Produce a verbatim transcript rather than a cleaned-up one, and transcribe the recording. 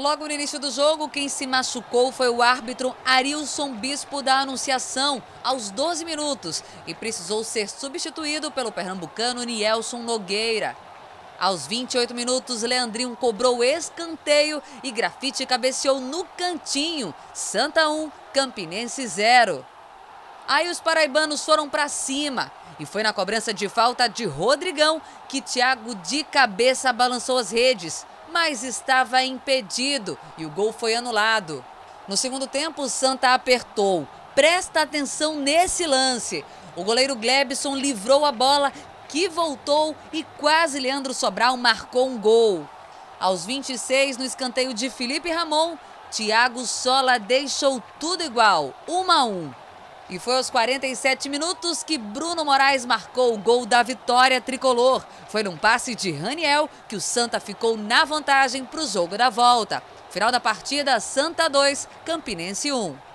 Logo no início do jogo, quem se machucou foi o árbitro Arilson Bispo da Anunciação, aos doze minutos, e precisou ser substituído pelo pernambucano Nielson Nogueira. Aos vinte e oito minutos, Leandrinho cobrou escanteio e Grafite cabeceou no cantinho. Santa um, Campinense zero. Aí os paraibanos foram para cima e foi na cobrança de falta de Rodrigão que Thiago de cabeça balançou as redes, mas estava impedido e o gol foi anulado. No segundo tempo, o Santa apertou. Presta atenção nesse lance. O goleiro Glebson livrou a bola, que voltou e quase Leandro Sobral marcou um gol. Aos vinte e seis, no escanteio de Felipe Ramon, Thiago Sola deixou tudo igual, um a um. E foi aos quarenta e sete minutos que Bruno Moraes marcou o gol da vitória tricolor. Foi num passe de Raniel que o Santa ficou na vantagem para o jogo da volta. Final da partida, Santa dois, Campinense um.